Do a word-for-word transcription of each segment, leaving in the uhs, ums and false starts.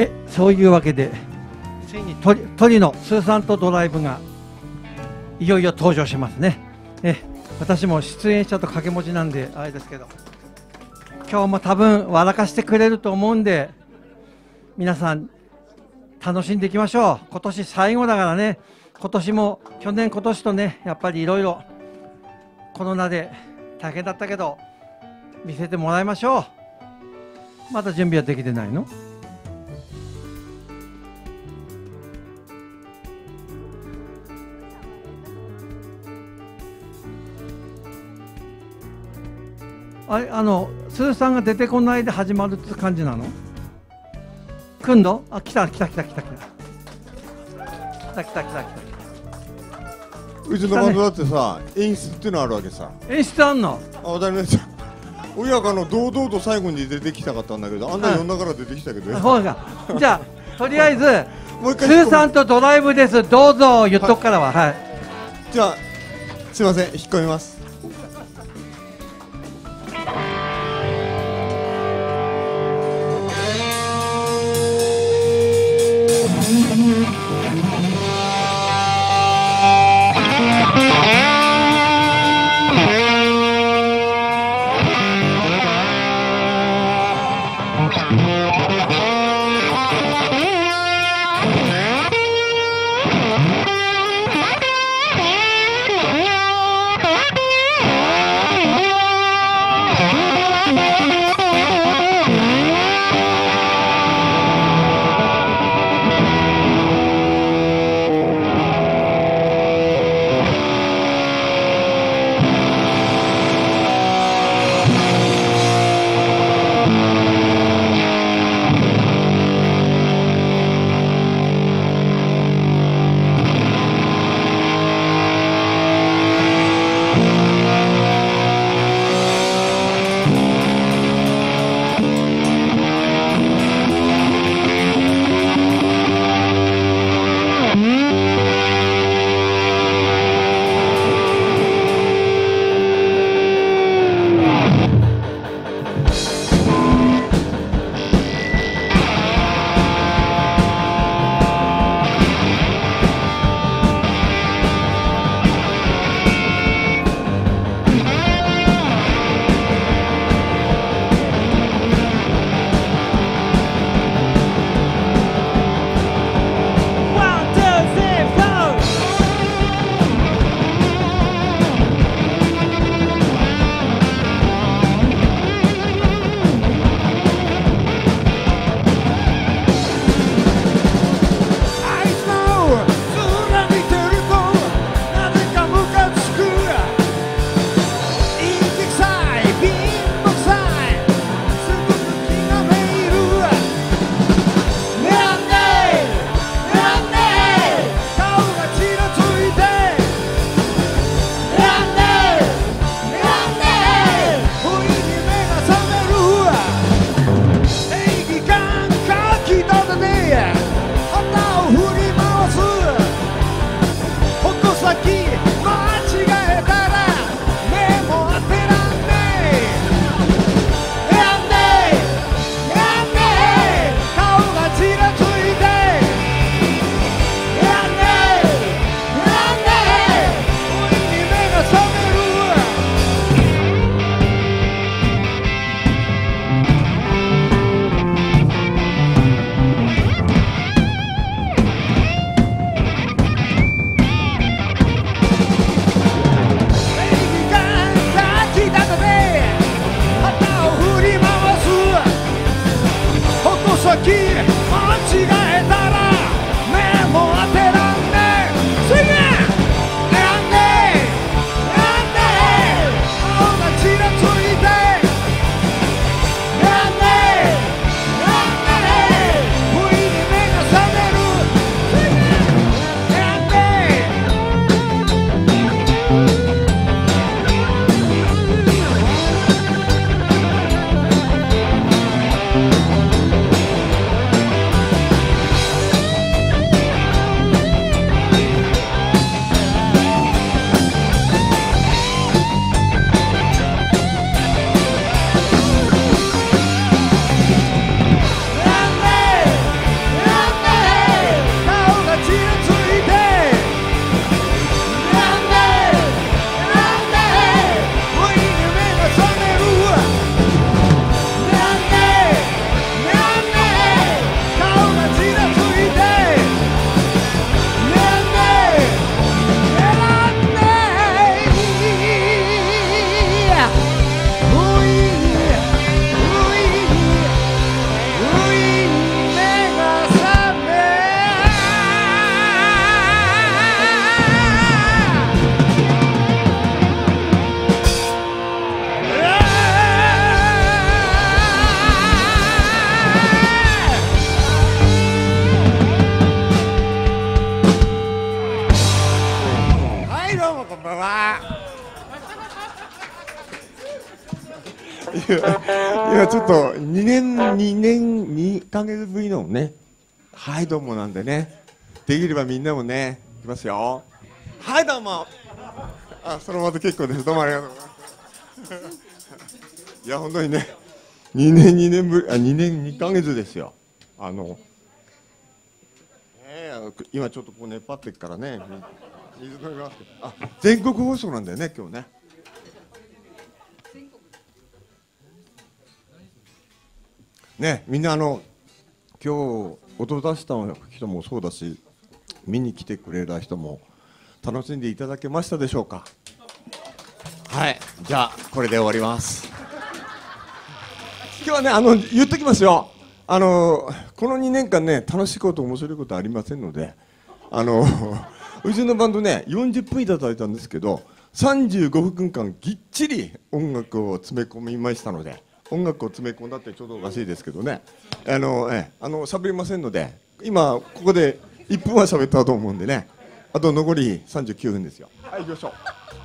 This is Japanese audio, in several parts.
え、そういうわけでついに鳥鳥のスーさんとドライブがいよいよ登場しますね。え、私も出演者と掛け持ちなんであれですけど、今日も多分笑かしてくれると思うんで、皆さん楽しんでいきましょう。今年最後だからね。今年も去年今年とね、やっぱりいろいろコロナで大変だったけど見せてもらいましょう。まだ準備はできてないの？あれ、あのスーさんが出てこないで始まるって感じなの？来んの？あ、来た来た来た来た来た来た来た来た来た。 うちのバンドだってさ、演出っていうのあるわけさ。 演出あんの？ あ、当たり前じゃん。親がの堂々と最後に出てきたかったんだけど、あんな呼んだから出てきたけど。 そうか。じゃあとりあえずもう一回スーさんとドライブです。どうぞ言っとくからは。はい。 じゃあすいません、引っ込みます。 今ちょっとにねんにねんにかげつぶりのね、はいどうもなんでね、できればみんなもね、いきますよ。はいどうも。あ、そのままで結構です。どうもありがとうございます。いや本当にね、にねんにねんぶり、あにねんにかげつですよ。あの、えー、今ちょっとこう熱張ってっからね、水飲みますけど、あ、全国放送なんだよね今日ね。ね、みんなあの今日音出した人もそうだし、見に来てくれた人も楽しんでいただけましたでしょうか。はい、じゃあこれで終わります。今日はね、あの言っときますよ。あのこのにねんかんね、楽しいこと面白いことありませんので、あのうちのバンドねよんじゅっぷんいただいたんですけど、さんじゅうごふんかんぎっちり音楽を詰め込みましたので、音楽を詰め込んだってちょっとおかしいですけどね、あのえあの喋りませんので、今ここでいっぷんは喋ったと思うんでね、あと残りさんじゅうきゅうふんですよ。はい、行きましょう。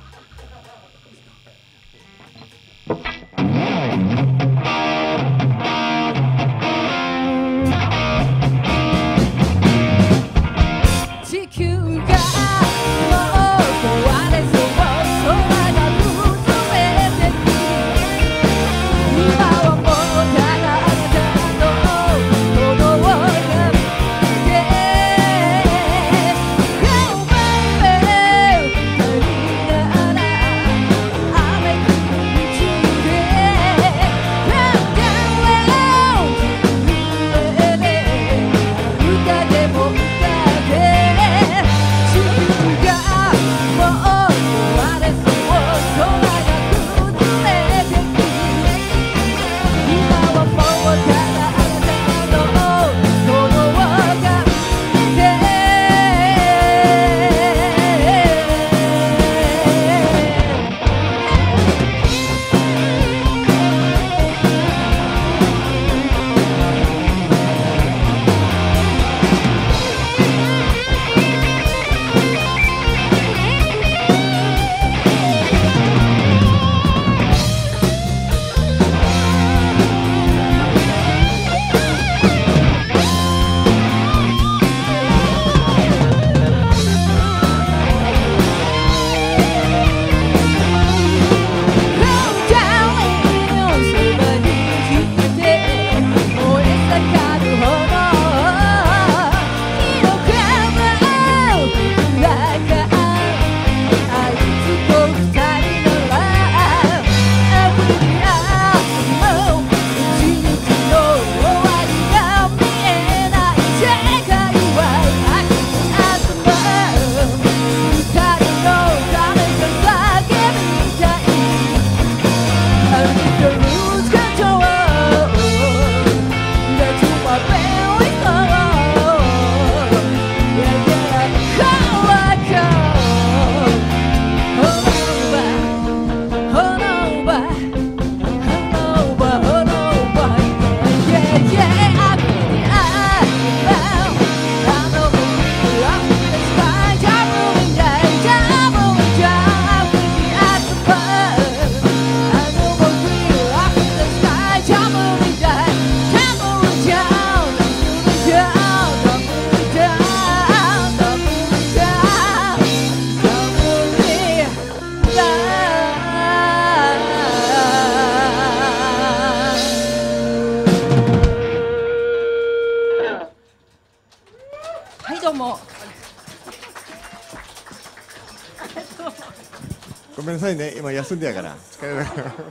ごめんなさいね、今休んでやから疲れない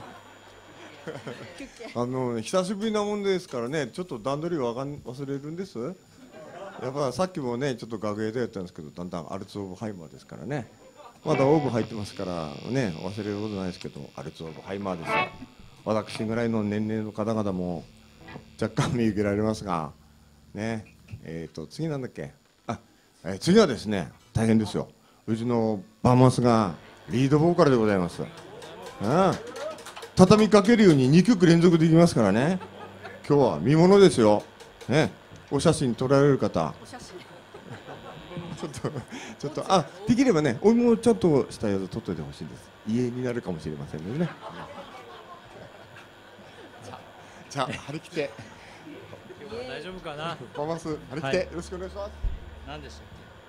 あの久しぶりなもんですからね、ちょっと段取りわかん忘れるんです。やっぱさっきもねちょっと楽屋でやったんですけど、だんだんアルツ・オブ・ハイマーですからね、まだオーブ入ってますからね、忘れることないですけど、アルツ・オブ・ハイマーですよ。私ぐらいの年齢の方々も若干見受けられますがね。えーと次なんだっけ、あ、えー、次はですね大変ですよ、うちのバーマスがリードボーカルでございます。ああ、畳みかけるようににきょく連続できますからね。今日は見ものですよ、ね、お写真撮られる方ちょっとちょっとあできればね、お芋をちょっとしたやつ撮っといてほしいんです。家になるかもしれませんのでね。 じゃあ張り切って大丈夫かな。 パフォーマンス張り切って、 はいよろしくお願いします。 何でしたっ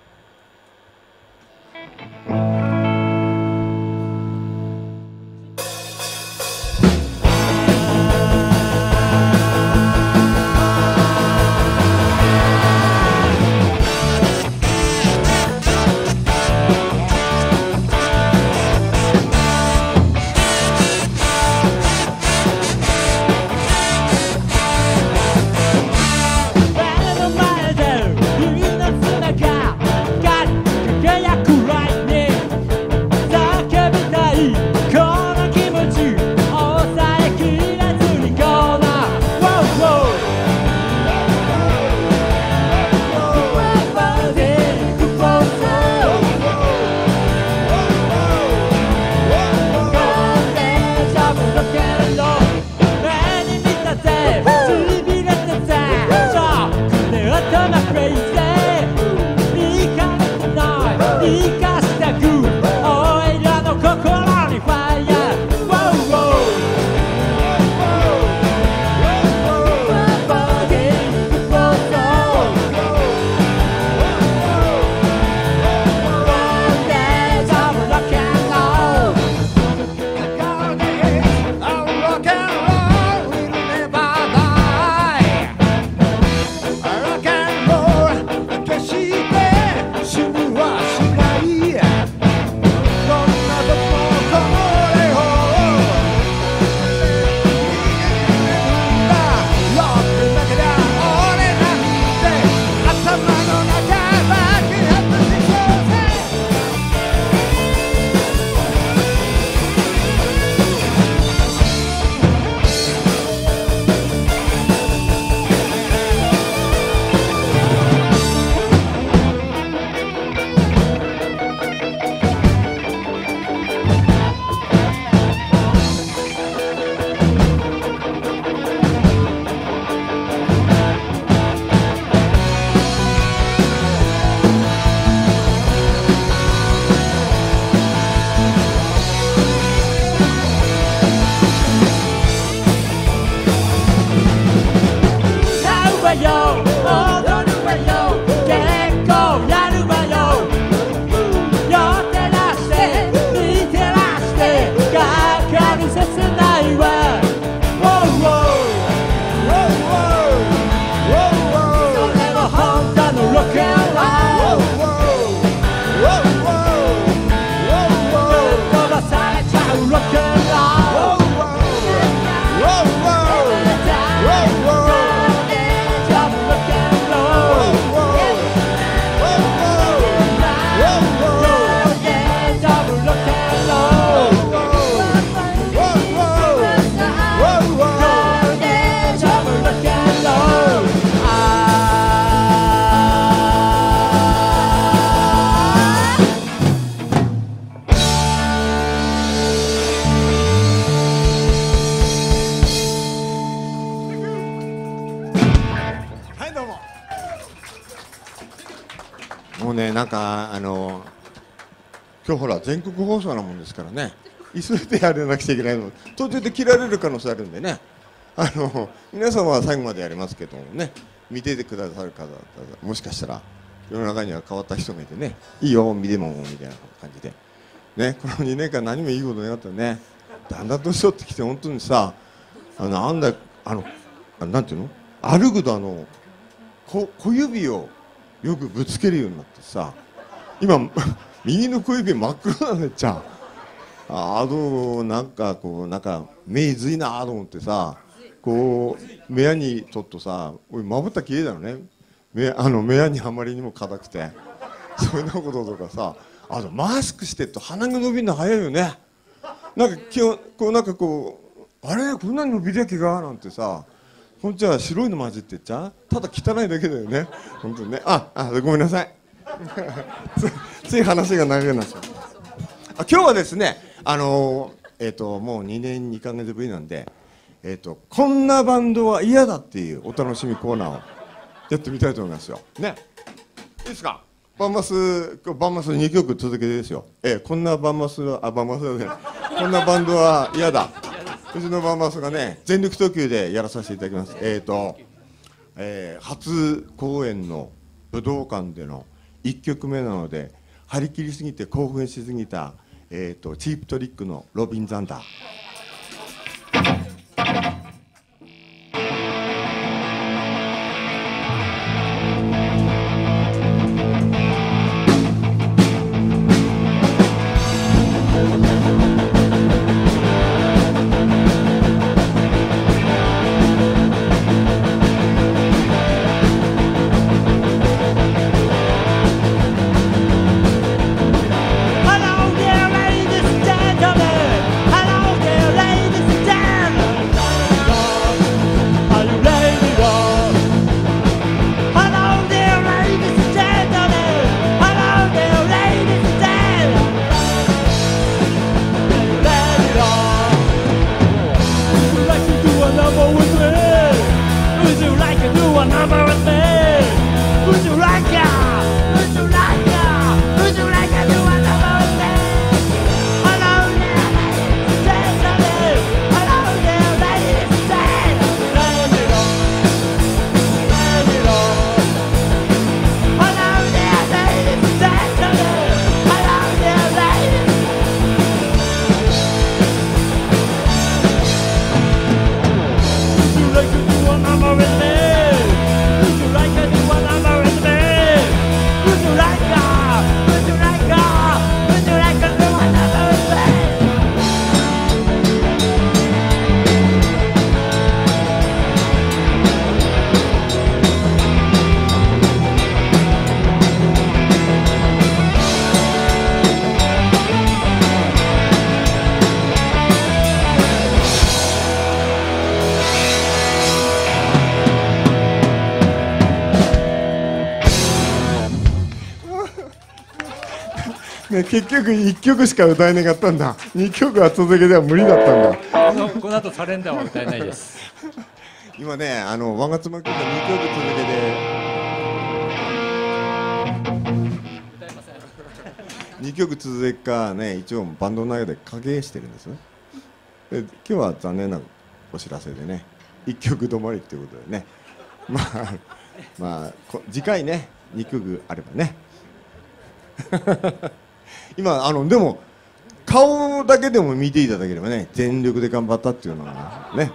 もうね、なんかあの今日ほら全国放送なもんですからね、急いでやらなくちゃいけないの、途中で切られる可能性あるんでね、あの皆さんは最後までやりますけどもね、見ててくださる方だったらもしかしたら世の中には変わった人がいてね、いいよ見てもみたいな感じでね、このにねんかん何もいいことなかったね。だんだん年取ってきて本当にさ、あのなんだあのなんていうの、歩くとあの小, 小指をよくぶつけるようになってさ、今右の小指真っ黒なんだっちゃ。あとなんかこうなんか目いずいなと思ってさ、こう目やにちょっとさ、おいまぶた綺麗だよね、目あの目やにあまりにも硬くて、そういうようなこととかさ、あとマスクしてると鼻が伸びるの早いよね。なんか基本こうなんかこうあれこんなに伸びるやけがなんてさ、こんちは白いの混じってっちゃただ汚いだけだよね本当にね。ああごめんなさいつ, つい話が長くなっちゃう。あ今日はですね、あのー、えっ、ー、ともうにねんにかげつぶりなんで、えっ、ー、とこんなバンドは嫌だっていうお楽しみコーナーをやってみたいと思いますよね。いいですか。バンマスバンマスにきょく続けてですよ。えー、こんなバンマスあバンマスだねこんなバンドは嫌だ。 うちのバンマスがね全力投球でやらさせていただきます。えっ、ー、と、えー、初公演の武道館でのいっきょくめなので張り切りすぎて興奮しすぎた、えー、とチープトリックのロビン・ザンダー。ね、結局いっきょくしか歌えなかったんだ。にきょくは続けては無理だったんだ。 このこの後サレンダーは歌えないです。 今ね、あの我が妻君がにきょく続けて歌えません。 にきょく続けかね、一応バンドの中で影絵してるんですね。で今日は残念なお知らせでね、いっきょく止まりっていうことでね、まあまあこ次回ねにきょくあればね今あのでも顔だけでも見ていただければね、全力で頑張ったっていうのがね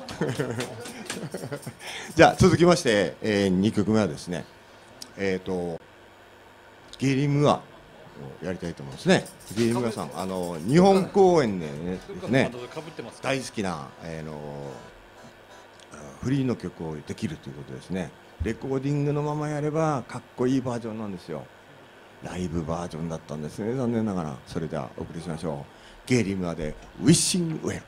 じゃあ続きまして、えー、にきょくめはですね、えっ、ー、とゲリムアをやりたいと思いますね。ゲリムアさん、あの日本公演でですね大好きな、えー、のフリーの曲をできるということですね。レコーディングのままやればかっこいいバージョンなんですよ。ライブバージョンだったんですね、残念ながら。それではお送りしましょう。ゲリムアでウィッシングウェル。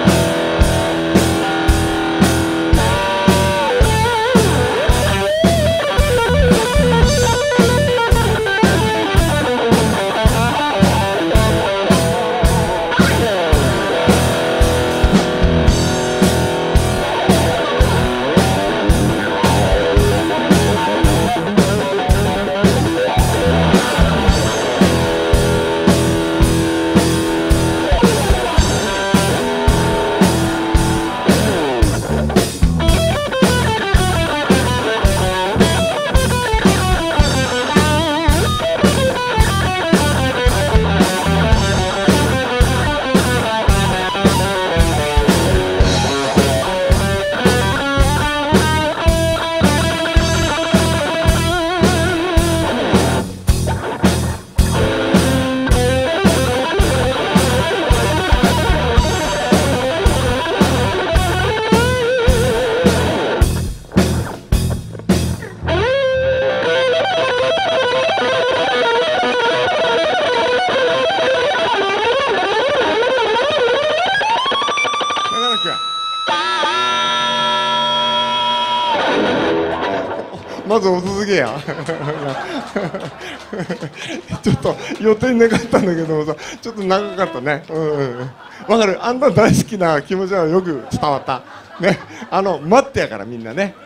Thank まずお続けやちょっと予定なかったんだけどもさ、ちょっと長かったね。うんうんうん、わかる、あんた大好きな気持ちはよく伝わったね。あの待ってやからみんなね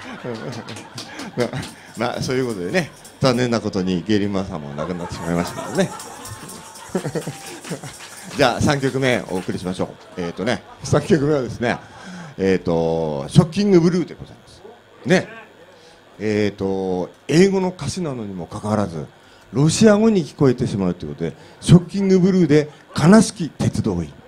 まあそういうことでね、残念なことにゲリマさんも亡くなってしまいましたけどねじゃあさんきょくめお送りしましょう。えっ、ー、とねさんきょくめはですね、えっ、ー、とショッキングブルーでございますね。えっ、ー、と英語の歌詞なのにもかかわらずロシア語に聞こえてしまうということで、ショッキングブルーで悲しき鉄道員。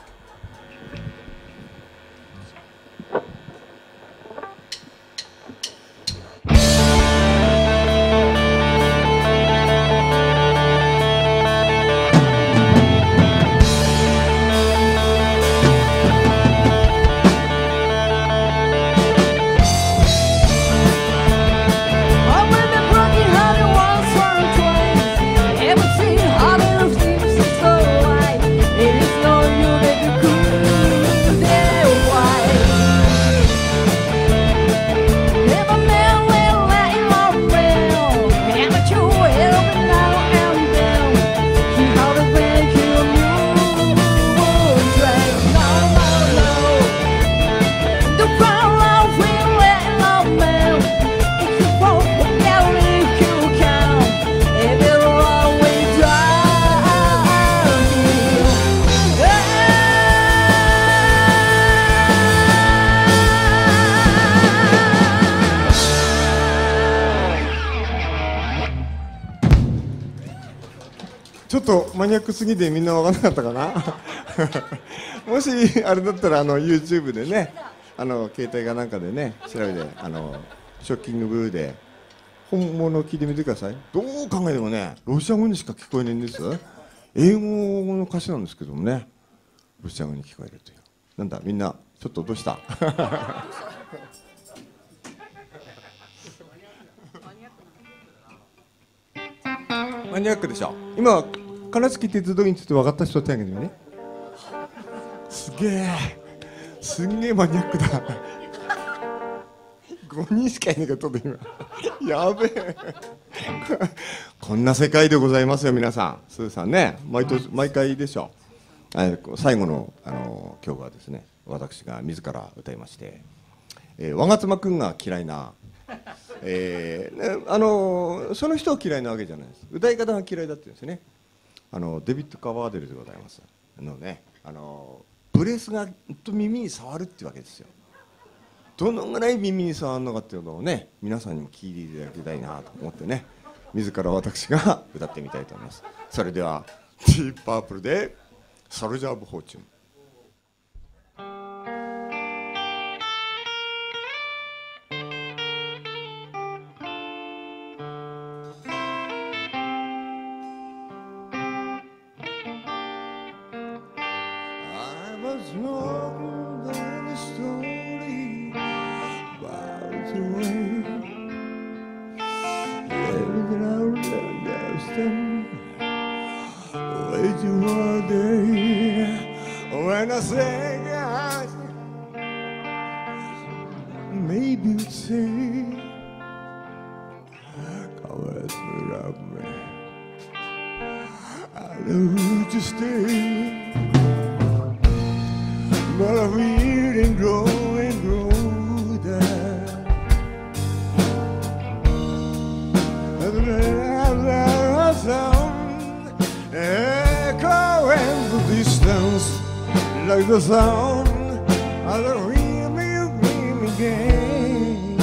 ちょっとマニアックすぎてみんな分からなかったかなもしあれだったらあの YouTube でね、あの携帯かなんかでね調べて、あのショッキングブルーで本物を聞いてみてください。どう考えてもねロシア語にしか聞こえないんです。英語の歌詞なんですけどもね、ロシア語に聞こえるという。なんだみんなちょっとどうしたマニアックでしょ。今悲しき鉄道について分かった人手挙げてね。すげえすんげえマニアックだごにんしかいないけど今やべえこんな世界でございますよ皆さん。スーさんね、毎年毎回でしょ。最後のあの今日はですね、私が自ら歌いまして、えー、我妻くんが嫌いなえーね、あのその人は嫌いなわけじゃないです。歌い方が嫌いだって言うんですね。あのデビッド・カバーデルでございます。あのね、あのブレスがと耳に触るっていうわけですよ。どのぐらい耳に触るのかっていうのをね、皆さんにも聞いていただきたいなと思ってね、自ら私が歌ってみたいと思います。それではディープパープルでソルジャー・オブ・フォーチュン。When I say yes, maybe you'd say, come as me, love me. I love you stay, but I'm feeling growing, growing there. And then I sound echoing the distance. Like the sound of the dream you dream again.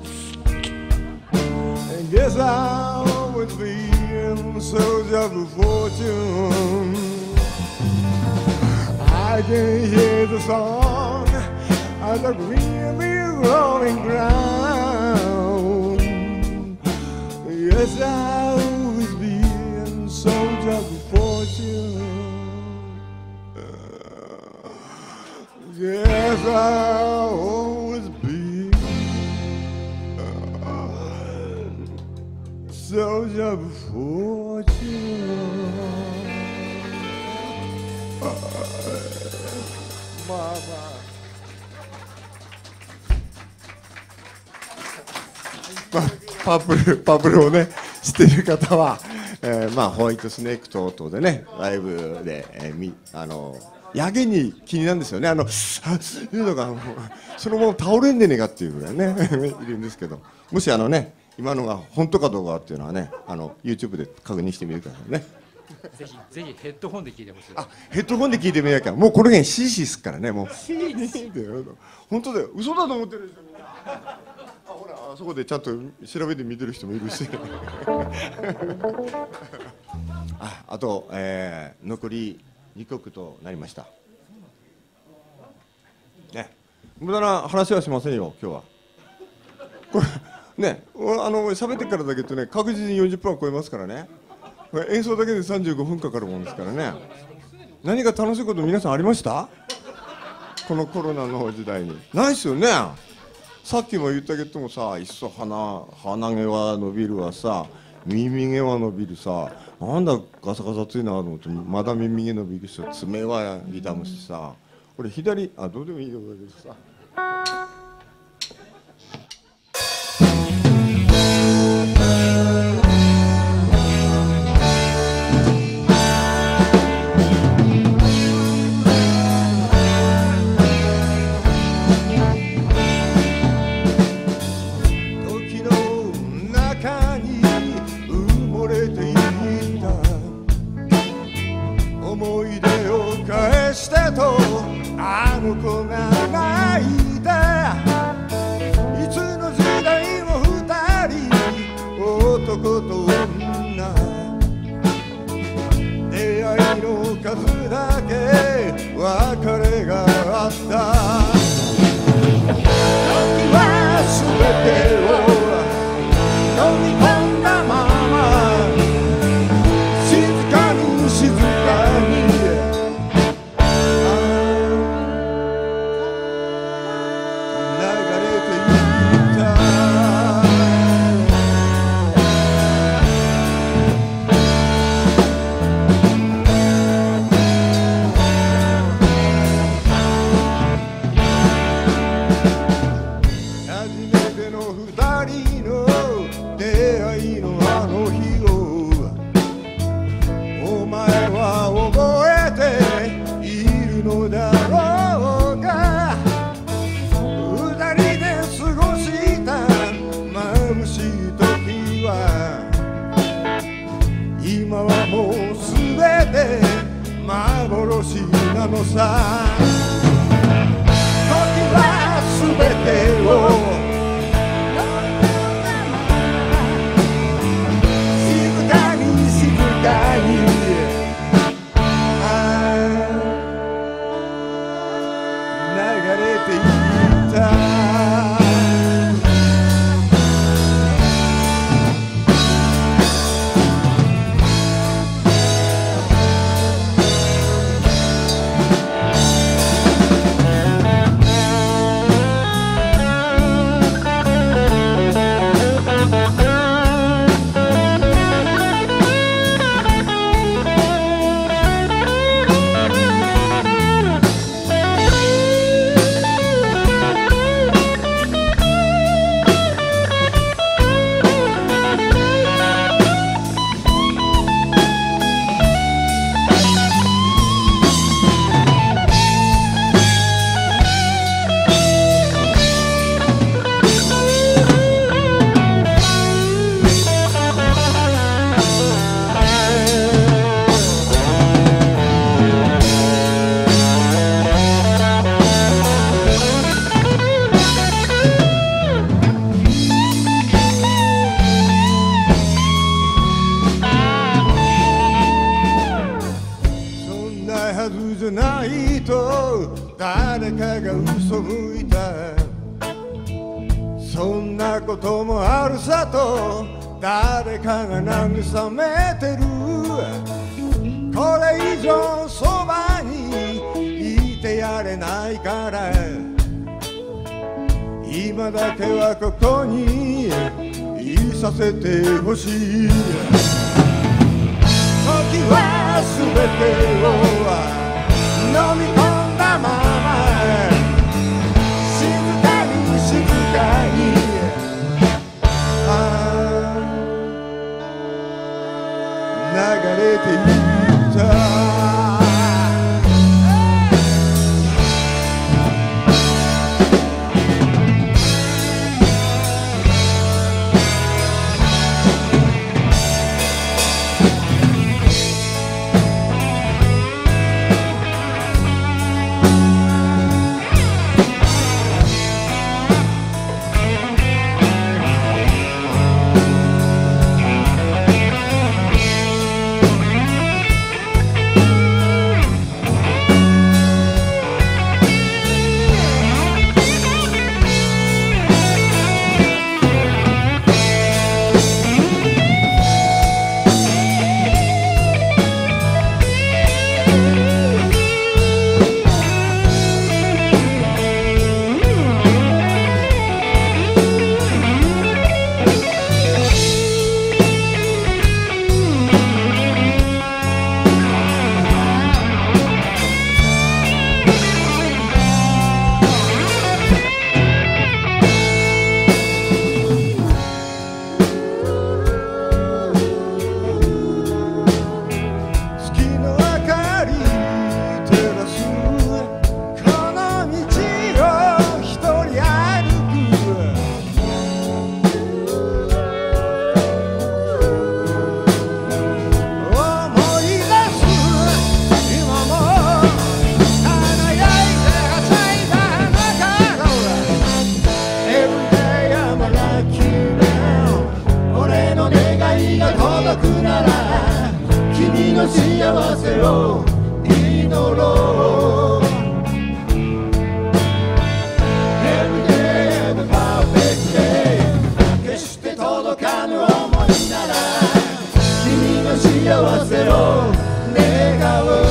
And guess I would be in search of a fortune. I can hear the song of the dream you growing ground. Yes, I would be in search of a fortune. Yes, I'll always be a soldier of fortune. Mama. パープルパープルをね知っている方は、えー、まあホワイトスネーク等々でねライブで、えー、みあのやけに気になるんですよね。あのあいうのがそのまま倒れんでねえかっていうぐらいねいるんですけど、もしあのね今のが本当かどうかっていうのはねあの YouTube で確認してみるからね。 ぜひぜひヘッドホンで聞いてほしい。 あ、ヘッドホンで聞いてみなきゃ。もうこの辺シーシーすっからね。もう本当だよ。嘘だと思ってる人みんな。あ、ほらあそこでちゃんと調べて見てる人もいるしあ、あと、えー、残りにきょくとなりましたね。無駄な話はしませんよ今日は。これね、あの喋ってからだけどね確実によんじゅっぷんは超えますからね。演奏だけでさんじゅうごふんかかるもんですからね。何か楽しいこと皆さんありました？このコロナの時代に。ないっすよね。さっきも言ったけどもさ、いっそ鼻鼻毛は伸びるわさ、耳毛は伸びるさ、なんだガサガサついなと思ってまだ耳毛伸びるし、爪は痛むしさ、これ左あどうでもいいよだけどさ。 あの子が泣いたいつの時代も二人男と女出会いの数だけ別れがあった時は全てを飲み込んだまま静かに静かに今はもうすべて幻なのさ時はすべてを静かに静かに流れていったないと誰かが嘘吹いたそんなこともあるさと誰かが慰めてるこれ以上そばにいてやれないから今だけはここにいさせてほしい時は全てを飲み込んだまま静かに静かにれていた幸せを祈ろう Every day is a perfect day 決して届かぬ想いなら君の幸せを願う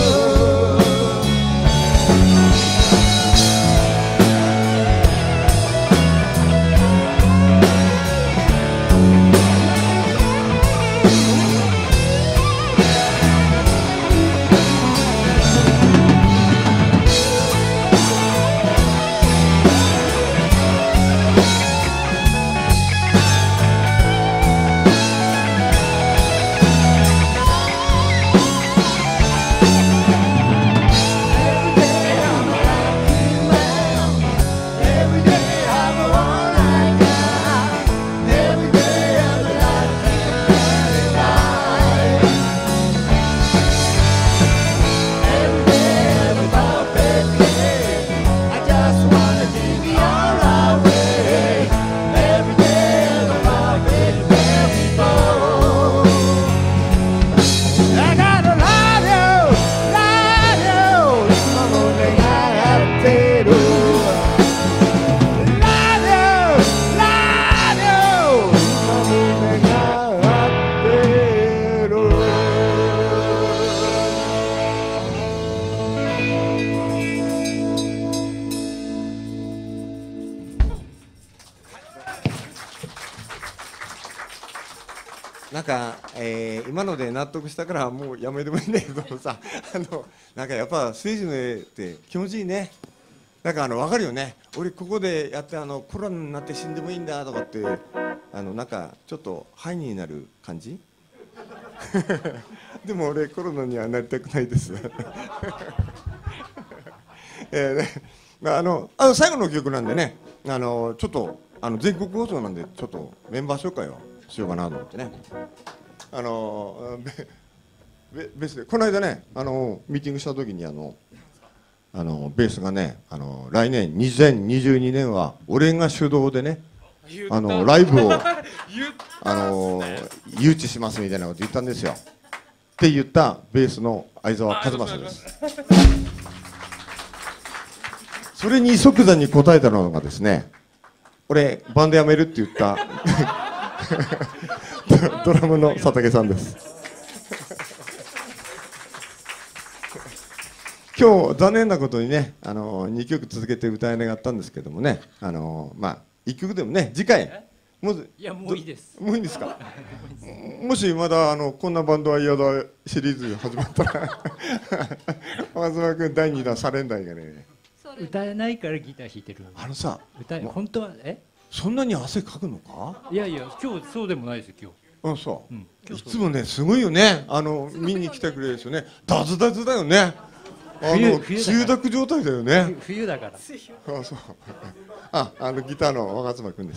なんか、えー、今ので納得したからもうやめてもいいんだけどさあのなんかやっぱステージの絵って気持ちいいねなんかあの分かるよね俺ここでやってあのコロナになって死んでもいいんだとかってあのなんかちょっとハイになる感じでも俺コロナにはなりたくないですえーねまあ、あのあの最後の曲なんでねあのちょっとあの全国放送なんでちょっとメンバー紹介をしようかなと思ってねあのベベースでこの間ねあのミーティングした時にあのあのベースがねあの来年にせんにじゅうにねんは俺が主導でねあのライブをあの誘致しますみたいなこと言ったんですよって言ったベースの相沢和正ですそれに即座に答えたのがですね俺バンドやめるって言ったドラムの佐竹さんです今日残念なことにねあのにきょく続けて歌えなかったんですけどもねあのまあいっきょくでもね次回もういやもういいですもういいんですかもしまだあのこんなバンドは嫌だシリーズ始まったら東君だいにだんサレンダーがね歌えないからギター弾いてるあのさ歌え本当はえそんなに汗かくのかいやいや今日そうでもないですよ今日あそう、 うんいつもねすごいよね、あの見に来てくれるですよね。ダズダズだよね。あの冬冬だから中濁状態だよね。 冬だから。 あ、そう。あ、あのギターの若妻くんです。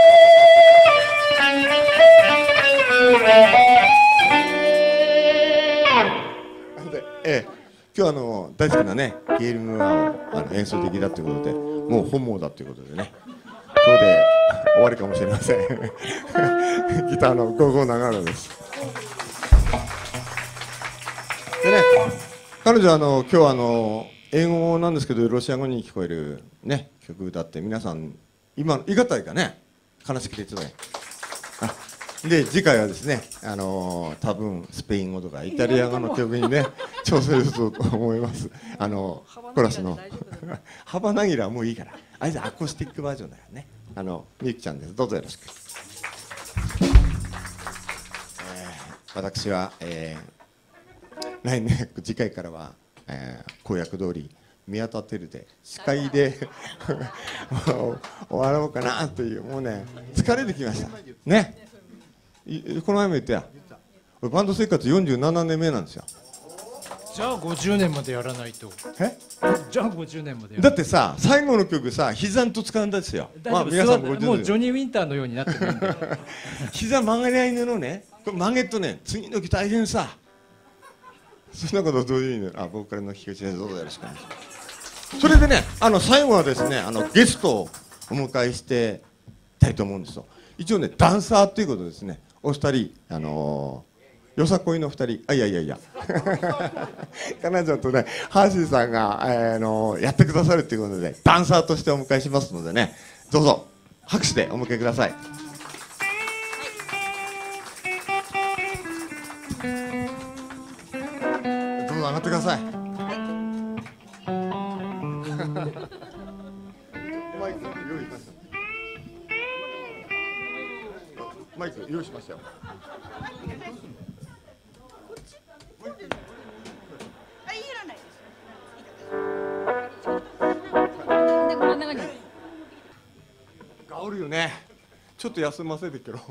で、ええ、今日あの大好きなねゲールムアをあの演奏的だということで、もう本望だということでね、今日で終わりかもしれません。ギターのゴーゴー長野です。でね、彼女はあの今日あの英語なんですけどロシア語に聞こえるね曲歌って、皆さん今いがたいかね、悲しきてちょうだい。で次回はですね、あのー、多分スペイン語とかイタリア語の曲にね挑戦すると思います。あのコーラスのハバナギラはもういいから、あれでアコースティックバージョンだよね。あのみゆきちゃんです。どうぞよろしく。えー、私は、えー、来年次回からは、えー、公約通り宮田テルで司会で終わろうかなという、もうね疲れてきましたね。この前も言ったや、バンド生活よんじゅうななねんめなんですよ。 じゃあごじゅうねんまでやらないと。 え？ じゃあごじゅうねんまでやらないと。 だってさ、最後の曲さ、膝んと使うんですよ。 まあ皆さんももうジョニー・ウィンターのようになってるんで。 膝曲がり合いのね、これ曲げとね、次の曲大変さ。そんなことどういう意味で、あ、ボーカルの菊池先生、どうぞよろしくお願いします。それでね、あの最後はですね、あのゲストをお迎えしていきたいと思うんですよ。一応ね、ダンサーということですね。お二人、あのー、よさこいの二人、あ、いやいやいや彼女とね、ハーシーさんが、えー、のー、やってくださるということでダンサーとしてお迎えしますのでね、どうぞ拍手でお迎えください。どうぞ上がってください。マイク用意しました。マイク用意しましたよ。がおるよね。ちょっと休ませてけろ。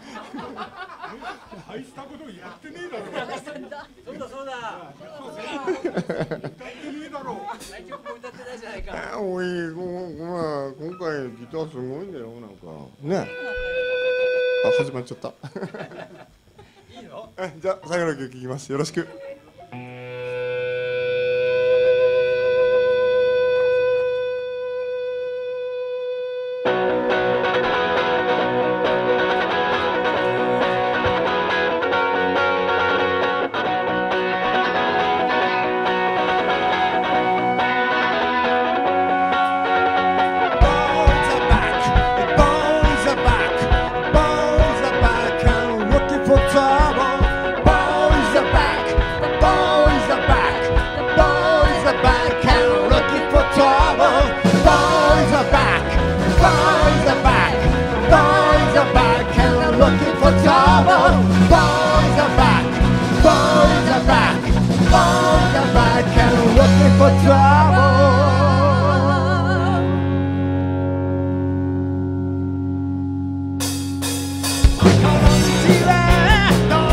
大したことやってねえだろ。そうだそうだ。歌ってねえだろ。大丈夫歌ってないじゃないか。おい、ごめん、今回ギターすごいんだよ、なんかね。あ、始まっちゃった。いいの？じゃあ最後の曲いきます。よろしく。 この道はど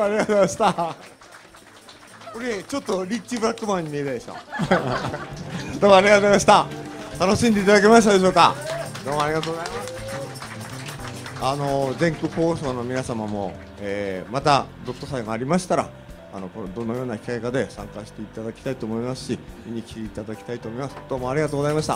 ありがとうございました。これちょっとリッチブラックマンに見えないでしょどうもありがとうございました。楽しんでいただけましたでしょうか。どうもありがとうございます。あの全国放送の皆様も、えー、またドット祭がありましたら、あのこのどのような機会かで参加していただきたいと思いますし、見に来ていただきたいと思います。どうもありがとうございました。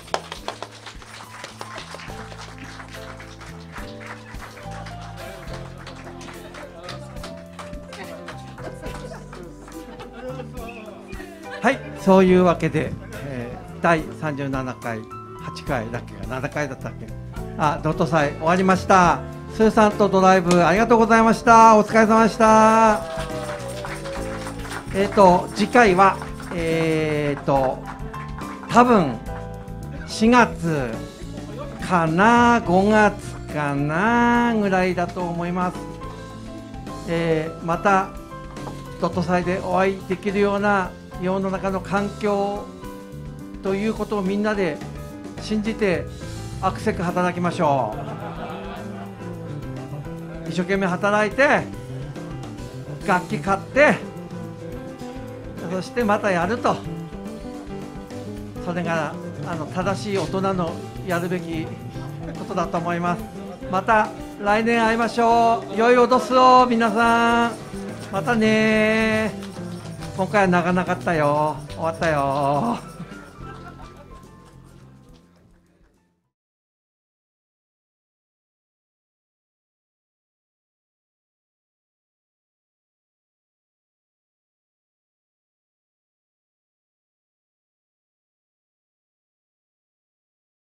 はい、そういうわけで、えー、だいさんじゅうななかい、はちかいだっけか、ななかいだったっけ、あ、ドット祭終わりました。スーさんとドライブありがとうございました。お疲れ様でした。えっ、ー、と次回はえっ、ー、と多分しがつかな、ごがつかなぐらいだと思います。えー、またドット祭でお会いできるような世の中の環境ということをみんなで信じてアクセク働きましょう。一生懸命働いて楽器買ってそしてまたやると、それがあの正しい大人のやるべきことだと思います。また来年会いましょう。良いお年を皆さん。またね。今回は長かったよ。終わったよ。